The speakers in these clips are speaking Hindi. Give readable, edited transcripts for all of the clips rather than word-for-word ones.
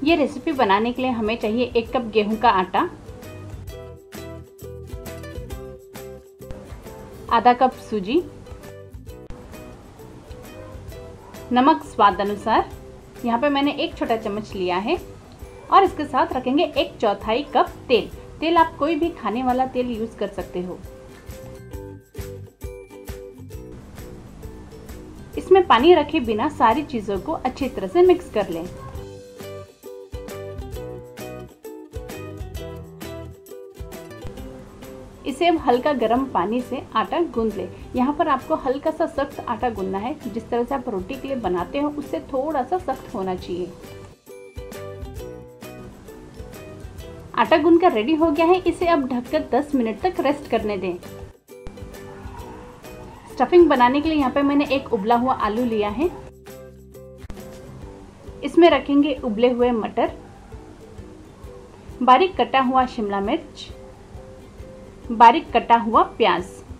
ये रेसिपी बनाने के लिए हमें चाहिए 1 कप गेहूं का आटा, आधा कप सूजी, नमक स्वाद अनुसार, यहाँ पे मैंने 1 छोटा चम्मच लिया है, और इसके साथ रखेंगे 1/4 कप तेल। तेल आप कोई भी खाने वाला तेल यूज कर सकते हो। इसमें पानी रखे बिना सारी चीजों को अच्छी तरह से मिक्स कर लें। इसे अब हल्का गर्म पानी से आटा गूंद लें। यहाँ पर आपको हल्का सा सख्त आटा गूंदना है, जिस तरह से आप रोटी के लिए बनाते हो उससे थोड़ा सा सख्त होना चाहिए। आटा गूंद कर रेडी हो गया है। इसे अब ढककर 10 मिनट तक रेस्ट करने दें। स्टफिंग बनाने के लिए यहाँ पे मैंने एक उबला हुआ आलू लिया है। इसमें रखेंगे उबले हुए मटर, बारीक कटा हुआ शिमला मिर्च, बारीक कटा हुआ प्याज।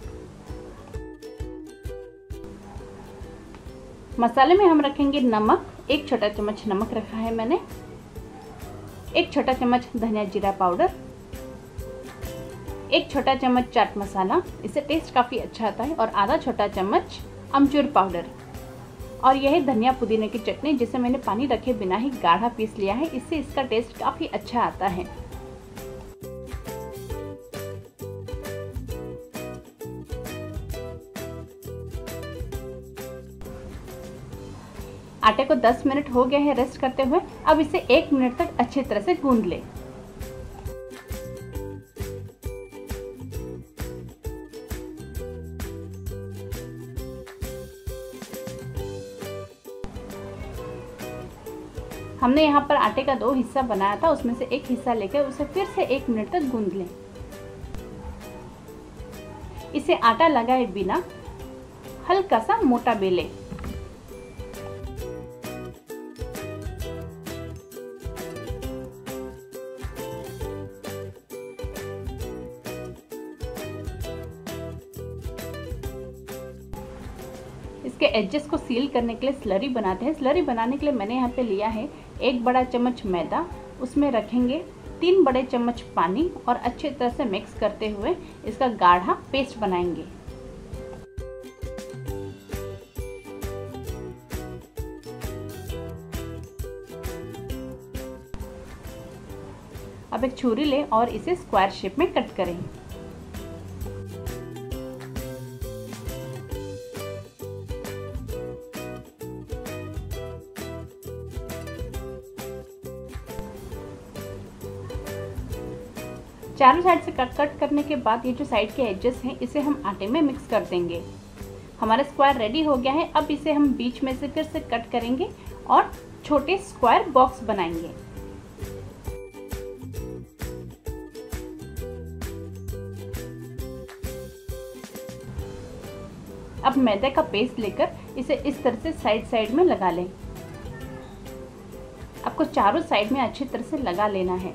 मसाले में हम रखेंगे नमक, 1 छोटा चम्मच नमक रखा है मैंने, 1 छोटा चम्मच धनिया जीरा पाउडर, 1 छोटा चम्मच चाट मसाला, इससे टेस्ट काफ़ी अच्छा आता है, और आधा छोटा चम्मच अमचूर पाउडर। और यह है धनिया पुदीने की चटनी, जिसे मैंने पानी रखे बिना ही गाढ़ा पीस लिया है। इससे इसका टेस्ट काफ़ी अच्छा आता है। आटे को 10 मिनट हो गए हैं रेस्ट करते हुए। अब इसे 1 मिनट तक अच्छी तरह से गूंद लें। हमने यहाँ पर आटे का 2 हिस्सा बनाया था, उसमें से एक हिस्सा लेकर उसे फिर से 1 मिनट तक गूंद लें। इसे आटा लगाए बिना हल्का सा मोटा बेलें। इसके एजेस को सील करने के लिए स्लरी बनाते हैं। स्लरी बनाने के लिए मैंने यहाँ पे लिया है 1 बड़ा चम्मच मैदा, उसमें रखेंगे 3 बड़े चम्मच पानी, और अच्छी तरह से मिक्स करते हुए इसका गाढ़ा पेस्ट बनाएंगे। अब एक छुरी लें और इसे स्क्वायर शेप में कट करें। चारों साइड से कट करने के बाद ये जो साइड के एजेस हैं, इसे हम आटे में मिक्स कर देंगे। हमारा स्क्वायर रेडी हो गया है। अब इसे हम बीच में से फिर से कट करेंगे और छोटे स्क्वायर बॉक्स बनाएंगे। अब मैदे का पेस्ट लेकर इसे इस तरह से साइड में लगा लें। आपको चारों साइड में अच्छी तरह से लगा लेना है।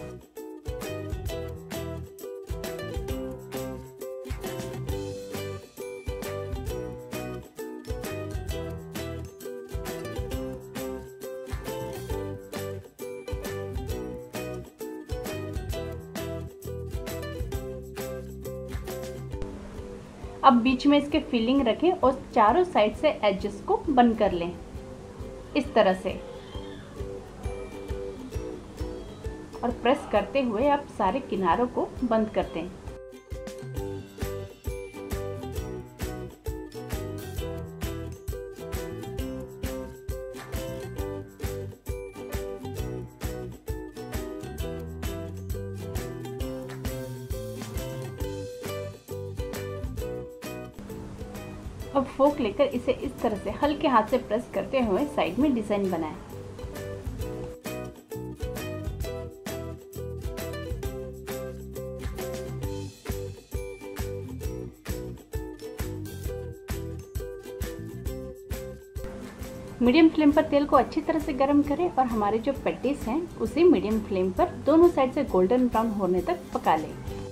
अब बीच में इसके फिलिंग रखें और चारों साइड से एजेस को बंद कर लें इस तरह से, और प्रेस करते हुए आप सारे किनारों को बंद कर दें। अब फोक लेकर इसे इस तरह से हल्के हाथ से प्रेस करते हुए साइड में डिजाइन बनाएं। मीडियम फ्लेम पर तेल को अच्छी तरह से गर्म करें और हमारे जो पैटीज हैं उसे मीडियम फ्लेम पर दोनों साइड से गोल्डन ब्राउन होने तक पका लें।